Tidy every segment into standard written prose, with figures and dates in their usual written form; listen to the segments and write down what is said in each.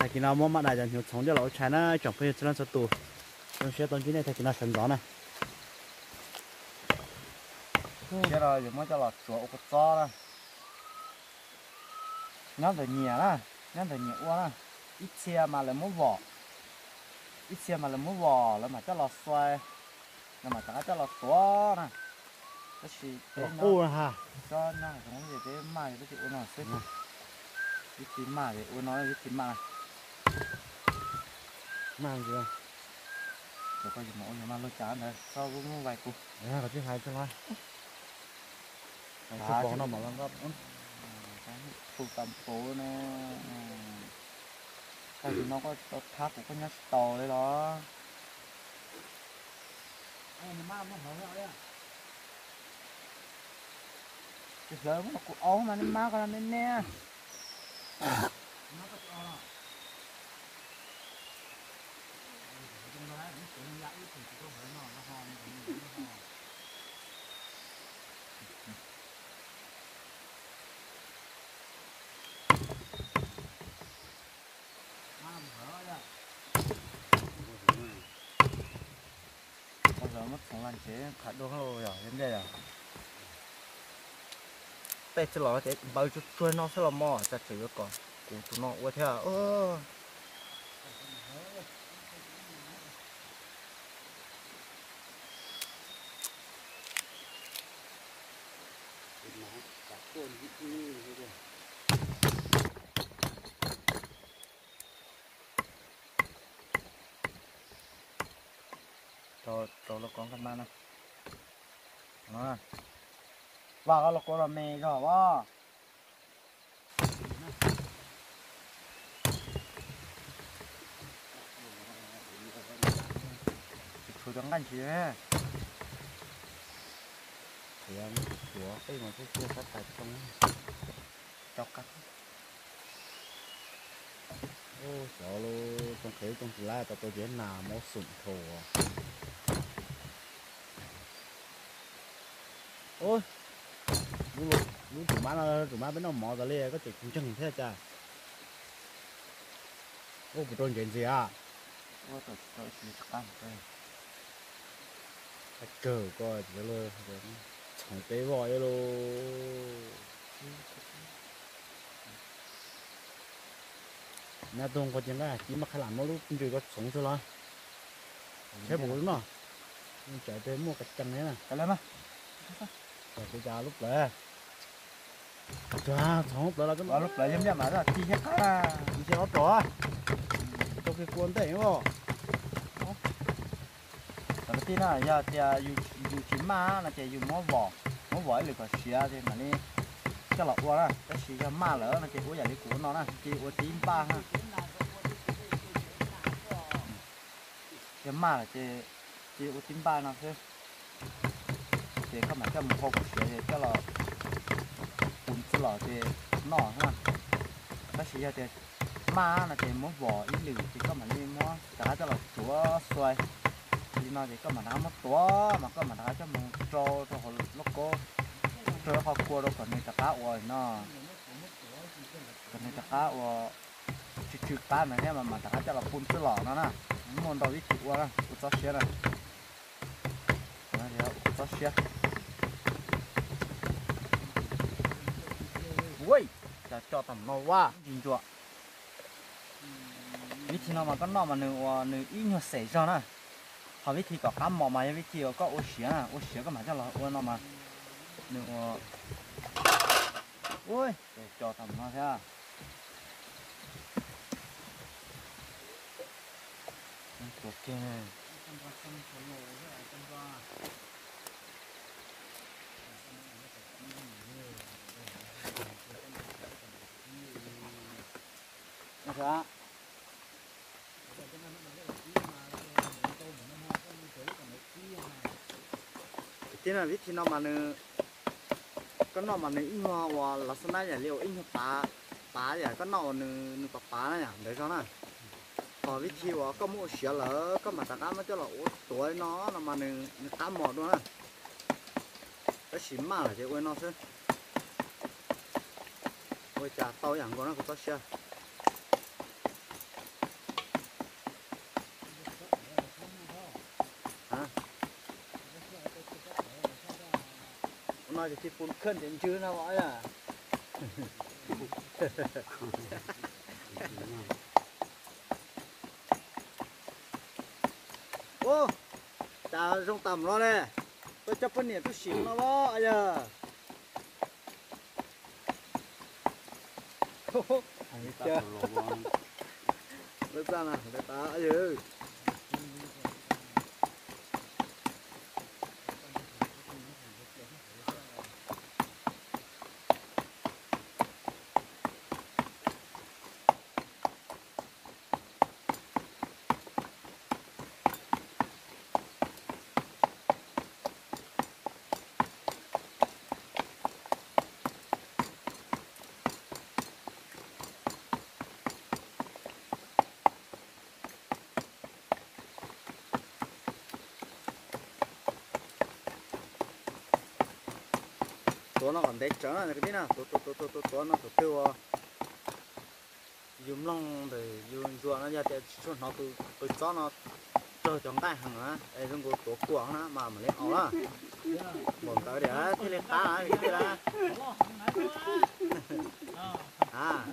thầy kia nào mua mặt này nhiều sống cho lão trái nó chẳng phải cho nó sốt tù trong xe tông kia này thầy kia nào sẵn gió này xe rồi mới cho lọt chỗ của to đó nó phải nhẹ đó nó phải nhẹ quá đó ít xe mà lại muốn vỏ ít xe mà lại muốn vỏ là mà cho lọt xoay là mà ta cho lọt to nè cái gì cái ô ha cho nó giống như cái mai cái chị nó xếp cái chị mai thì uống nói cái chị mai mang gì rồi coi gì mỗi người mang lôi chán này sau cũng vài cục có chiếc hai cho nó cái bóng nó mà lắm đó phụ tầm phố nè cái gì nó có tháp của cái nhát to đấy đó cái lớn nó cũng ốm mà nó má con nên nè bây giờ mất phòng làm chế khá đồ rồi đến đây à tết cho nó thế bao nhiêu chuối nó sẽ là mò chặt chữ còn của tụi nó qua theo rồi nó con con ma nè nó và cái con là mè rồi quá thử đắng gan chứ thì em của cái mà cái kia sát tại trong cho cắt ô sợ luôn trong khế trong lá tao tôi chỉ nào máu sụn thổ ôi lúc tụi má bên nó mò ra liền có chỉ cũng chừng thế cha ô cái trôn chuyện gì à ô tôi chỉ cắt thôi cờ coi rồi luôn chẳng tế vòi luôn nhà tôi có chuyện đó chỉ mà khai làm mỗi lúc chưa có sống thôi lo thế bố đúng không chạy tới mua cái chân đấy nè cái lên mà rồi cái cha lúc lẹ cha sống lúc là cái lúc lại giống như mà đó chi hết á đi xe nó trỏ cho cái cuốn đấy đúng không cái tin là giờ thì dù chỉ ma là chỉ dù mó vỏ thì có xía thì mà đi cái lọ qua đó cái xí cái ma lỡ là chỉ uống giải đi của nó nè chỉ uống tím ba ha cái ma là chỉ uống tím ba nó thôi thì các bạn cái một hộp xía thì cái lọ cuốn cái lọ thì nọ ha cái xí thì ma là chỉ mó vỏ ít lử thì các bạn đi mó cả cái lọ chúa xoay thì nó thì có mà nó mất quá mà có mà nó cho mình cho họ nó có cho họ qua đâu còn người ta cá rồi nó còn người ta cá rồi chữ cá này nha mà ta cho là phun cái lọ nó nè muốn đâu ít qua đó cho xe này nó thì cho xe ui cho tầm nó quá nhìn chưa biết thì nó mà có nó mà nửa ít nhiều xảy ra nè họ biết thì có cá mò mà biết thì có ô xía cái mà cho là ô nó mà nữa ui để cho tầm nó thế ok này đó thế là biết thì nó mà nữa cái nó mà nữa in hoa là sao này liệu in hoa tá vậy cái nó nữa tá này để cho này họ biết thì có mua xía lỡ có mà ta cá mới cho là tuổi nó là mà nữa cá mọt luôn á cái xím mà là chỉ quên nó thôi ôi chà tao chẳng có nó có xía nói thì phun khẩn đến chứ nào vậy à ô ta trong tầm nó nè tôi chấp phân niệm tôi xỉu nó bó ai giờ chưa lúc ra nào để ta ai giờตัวnó còn để trở lại cái nàoตัวnó tiêu dùng long để dùng chuột nó ra để cho nó từ cho nó cho trong tay hàng á để dùng cái tổ cuồng nó mà lấy áo á bọn tới để thế lên ta cái gì là à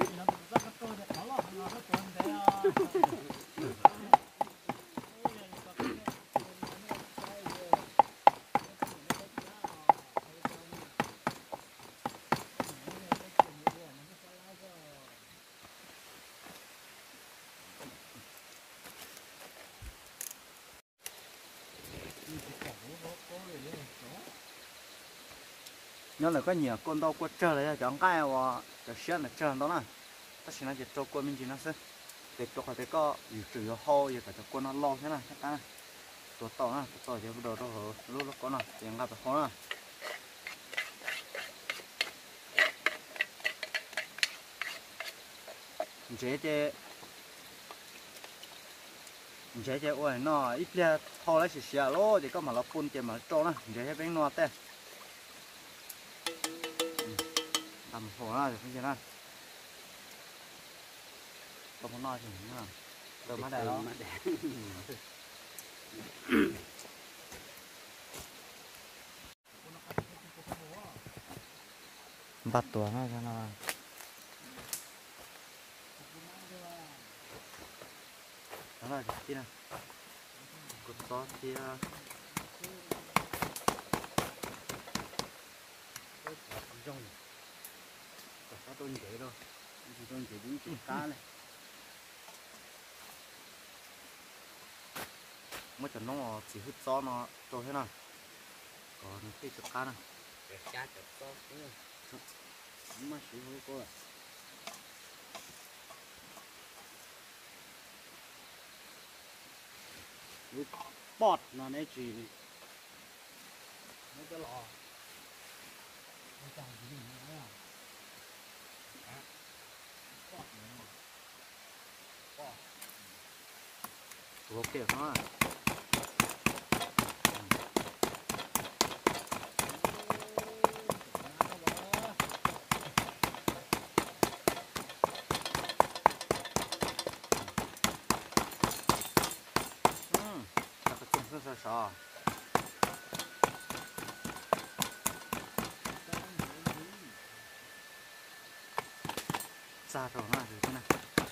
nhớ là có nhiều con đâu qua chơi đấy chẳng cái và cái xe là chơi đó nè tất nhiên là chỉ cho con mình chỉ nó sẽ để cho cái có dự trữ hao gì cả cho con nó lo thế này chắc chắn tổ tàu nè tổ tàu thì bắt đầu nó lúc con nè tiền gặp được khó nè chế ôi nó ít ra thò lấy xì lô thì có mà nó phun tiền mà cho nè chế bánh nó té làm hồ ra được không chứ nè không có nói gì nữa đâu mắt đẻ đó bắt tuổi nó cho nó đó là gì nè cột to kia rong có tôi như thế đâu tôi chỉ đứng chỉ cá này mới cho nó chỉ hút gió nó trôi thế nào còn cái chụp cá này cá chụp to mà xíu hơi cô à bọt nó này chỉ mấy cái lò trồng gì nữa ok đó sao xa rồi nó thế này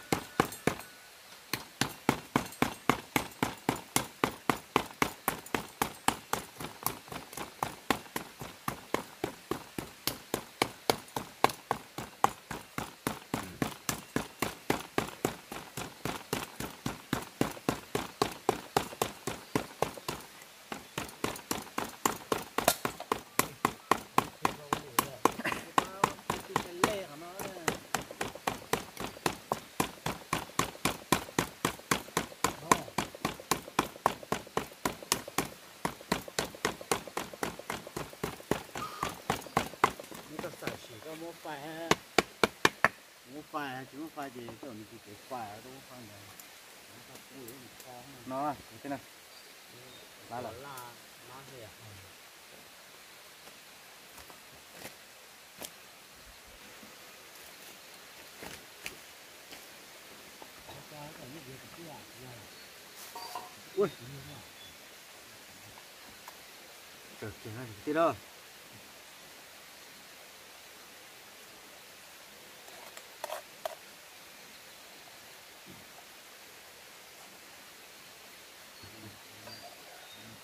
chỉ có phải gì cái mình chỉ cái phải đúng không này nó thế này lá là nó gì à trời kia này tí đâu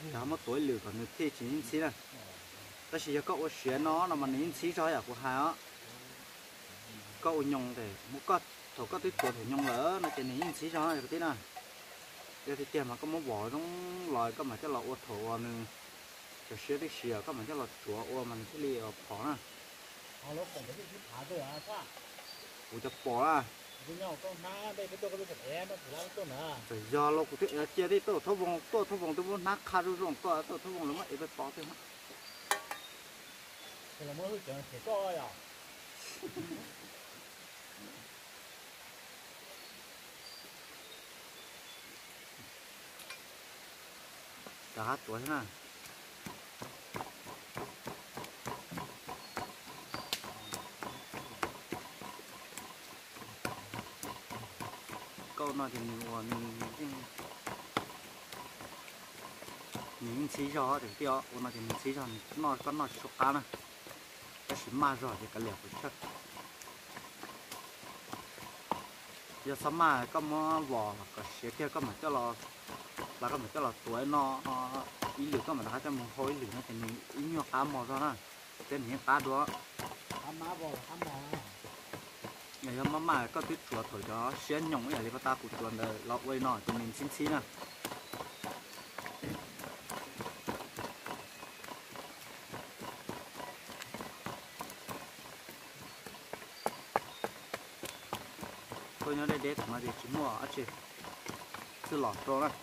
chả mất tuổi lửa còn người thi chỉ in xí này ta chỉ cho cậu xuyên nó là mà in xí cho à của hai á cậu nhung để một con thổ có tí tuổi thì nhung lỡ nó chỉ in xí cho này tí này giờ thì tiền mà có muốn bỏ trong loài có mà cho là ô thổ mìnhจะเชื่อได้เชื่อก็เหมือนจะเราจั่วอ้วมันที่เรียกปอนะเอาแล้วผมไปที่ผาด้วยอ่ะว่ากูจะปอละคุณเนี่ยต้องน้าได้ไปตัวก็รู้จักแอนมาถึงแล้วต้นนะแต่ยอเรากูที่เจียได้ตัวทบงตัวนักคารุรงตัวทบงหรือว่าเอไปปอเท่านั้นแต่เราไม่รู้จักเสียก็อ่ะจะหาตัวใช่ไหมก็น่าจะมีวันnhững xí gió thì tiêu nó thì mình xí gió nó có nó sụp cá nè cái xí ma rồi thì cái lẹo của chất giờ sắm mà có mò vỏ cái xí kia có mà cho nó là có mà cho nó tuổi nó ý liệu có mà đã cho mình hối liệu nó thì mình ý nhiều cá mò ra nè tên những cá đó ทำมาบอกทำมา ngày hôm mà có tuyết chuột thổi đó xuyên nhung ấy là ta cụ chuột là lọt quay nọ thì mình xin xí nè tôi nhớ đây đấy mà để chỉ mua ở chị cứ lọt cho này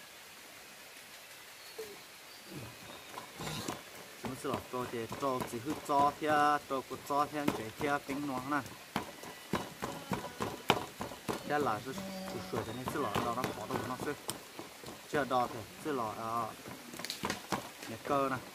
chúng sẽ lọt cho thì cho chỉ hư cho theo cho cụ cho theo chạy theo tính nó nè cái là cứ sửa cho nên sẽ lọt đó nó bỏ đâu nó sẽ chưa đo thì sẽ lọt nhẹ cơ nè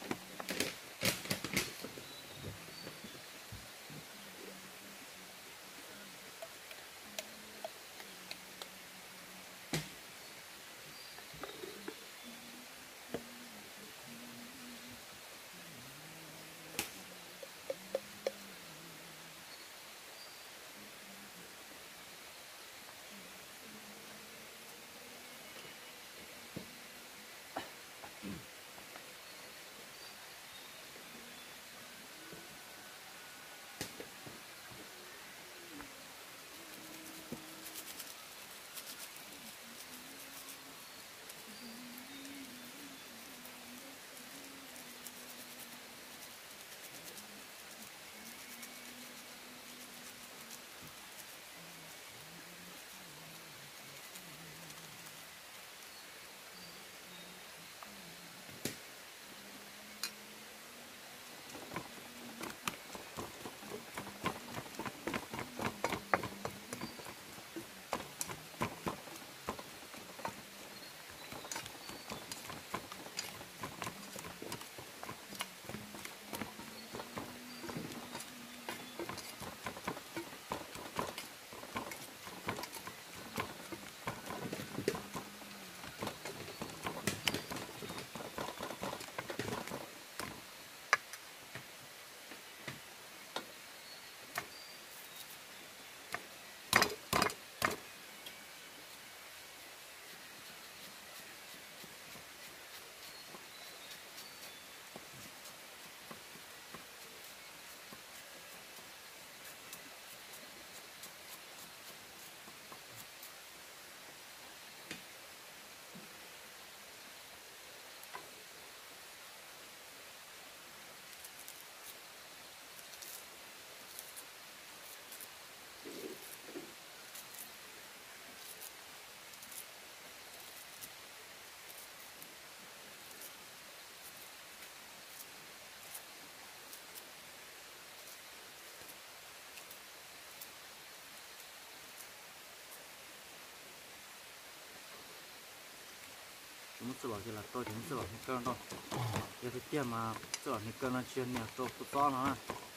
chúng sẽ lọt thì là tôi chúng sẽ lọt hết cơn thôi giờ thì kia mà sẽ lọt hết cơn nó chuyên nhiều tôi cũng to nó nè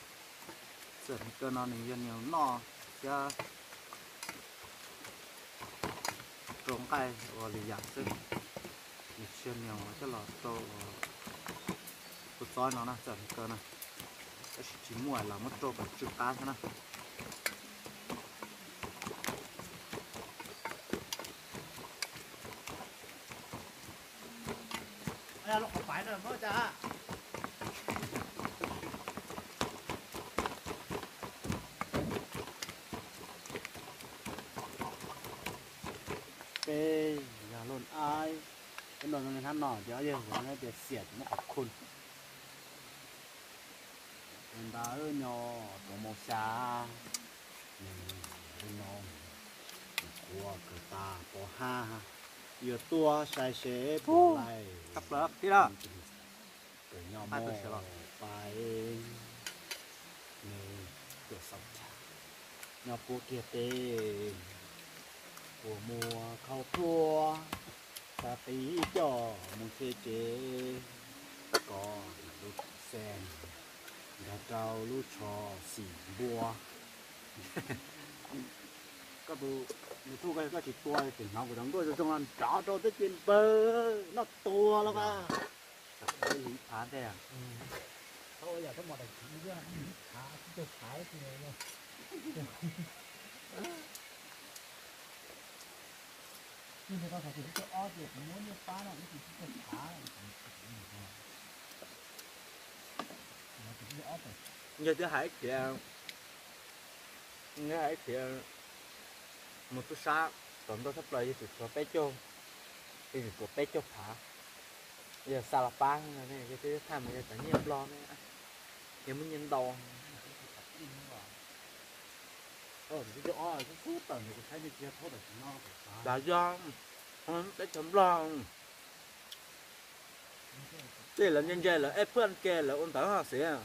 sẽ hết cơn nó nên chuyên nhiều no cho trống cây và lì giặt sức chuyên nhiều cho lọt tôi cũng to nó nè sẽ hết cơn nè cái chỉ mua là mất trâu phải chịu cá thế nè ra nó không phải rồi mới cha cái giờ luôn ai cái nồi nó hắn nọ giờ giờ nó để xiết nó ọc khôn người ta ơi nhỏ tổ màu xa nhỏ của người ta bỏ ha giờ tua sai sẽ bỏ lại cặp lớp tí đó cái nhỏ Ai mò tôi sửa lọ. phải này được sống chả nhỏ của kia tên của mùa khâu thua ta tí cho một thế chế có lúc sen đã trao lúc cho xỉ bùa các bố người thu cái chỉ tua thì nó của chúng tôi trong ăn chó cho tới trên bơ nó tua lắm à cái lý phán đây à thôi giờ cái mỏ này chỉ ra thả cái thái thì này nhưng mà ta phải cái ót được muốn như phá nó chỉ cái thả như thứ hai thì như hai thì một chút xa tóm tôi sắp lời thì có bé chôm thì có bé chôm phá giờ sao là ba này cái thứ tham cái tự nhiên lo này nhưng muốn nhân đầu cái ót cái phút tầm thì thấy như kia thôi là nó là do bé chôm lo đây là nhân dây là ép phân kê là ôn táo hoa xế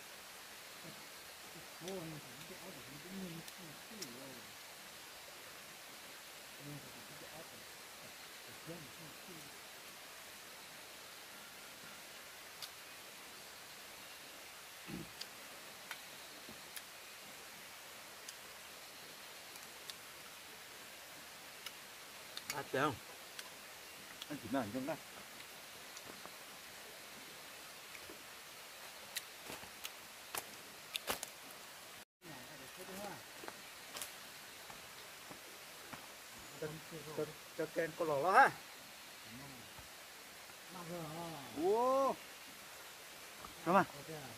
thấy không anh chỉ nói trong đó cho kênh có lò ha ô đúng không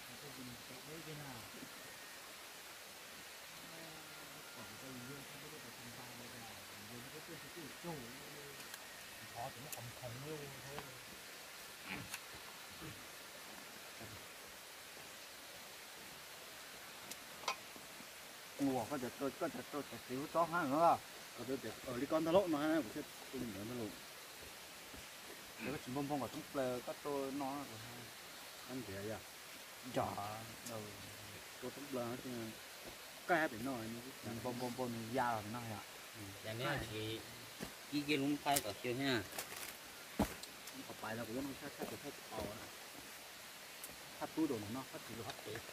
ngủ có thể tôi xíu chó ha nữa có thể ở đi con ta lộn mà có thể tôi mình ta lộn nếu chỉ bông bông ở trong plơ các tôi nó anh kể vậy giỏ đầu tôi cũng là cái bị nói bông bông bông da là nó hả Dạ nếu thì chỉ kia luôn phải có chiều nha. học bài là của nó khác khác khác phát túi đồ nó phát túi đồ hấp tế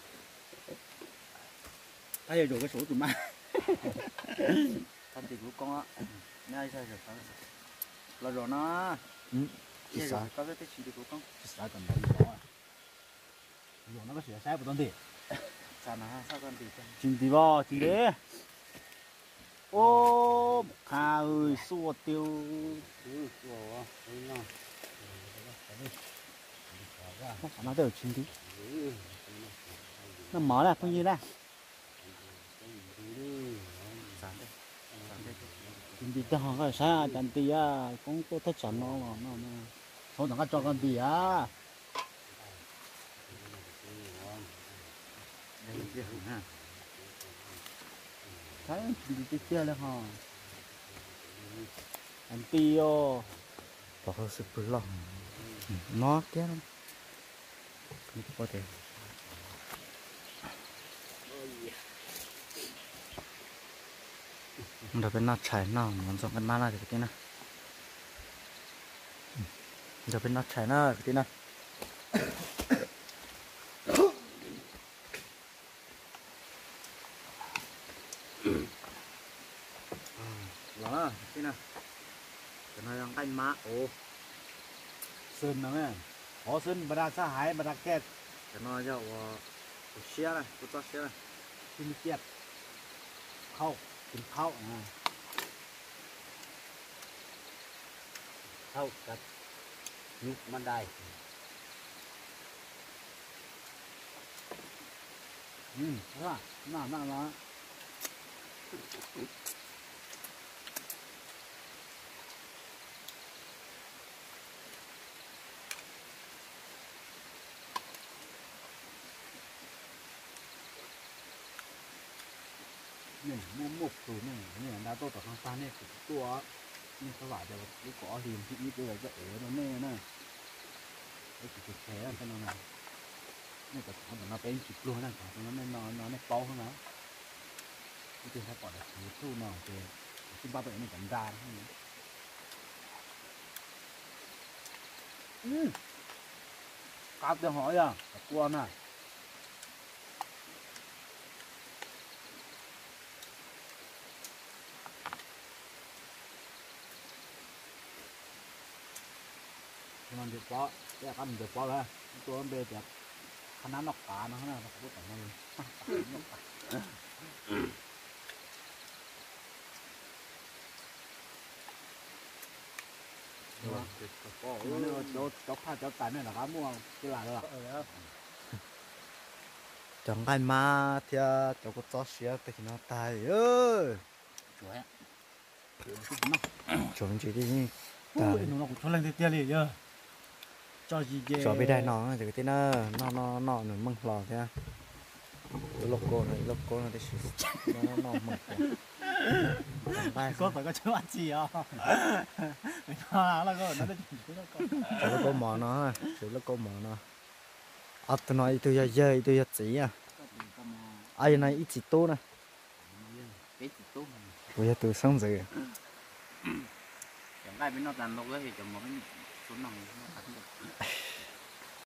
bây giờ rồi cái số tụi ma thân thì của con á ngay sao rồi phải là rồi nó cái rồi có cái gì của con sai còn đấy đó rồi nó có sửa sai của tôi thì sao nó sao con thì chính thì bò chính đấy ô hà ơi xua tiêu nó đều chính tí nó mở là bao nhiêu đây chính tí cho họ cái sao chẳng tí à cũng có thất sản nó không thằng cho con tí à đây kia ha thấy chị kia là họ anh tio bỏ hơi sụp lỏng nó kia lắm có thể đợt bên nó chảy nó muốn dùng cái má này thì cái này đợt bên nó chảy nó cái này đó cái này cái này đang canh má ồ sơn nó nghe họ sơn bà đa sa hải bà đa kẹt cái nó cho xe này tôi cho xe này xin kẹt khâu xin khâu khâu cắt nhục mà đai đó nó này mua một số này đã tôi không san nàyตัวนี่สวัสดีลูกขอเรียนที่นี่เลยจะแล้วแม่น่ะไอ้จุดแผลกันนั่นน่ะนี่แต่ทำแต่มาเป็นจุดกลัวนั่นแต่ตรงนั้นไม่นอนในเป้าข้างนั้นนี่คือเขาปล่อยถือสู้นอนเจที่บ้านตัวเองนี่กันดานกาบจะหอยอ่ะกลัวน่ะมันเดือดร้อนแยกกันเดือดร้อนเลยตัวมันเดือดขนาดนกกานะขนาดเขาพูดแต่มาเลยนี่เจ้าข้าเจ้าตันเนี่ยนะครับม่วงที่หลานเลย chẳng ai mà thì cháu có cho xía thì nó tài ơi chuối chuẩn chỉ đi nó cũng cho lên tiền liền chứ cho gì vậy cho bên đây nó thì cái nó nữa măng lò thế logo này để nó măng có phải có chỗ ăn gì à mình nói là có nó cho logo mỏ nó cho logo mỏ nó à tụi nó tụi giờ tụi giờ chỉ à ai này ít chỉ tô này cái gì tốt bây giờ tụi sáng giờ chẳng ai biết nó làm đâu thì chẳng mà cái số nòng nó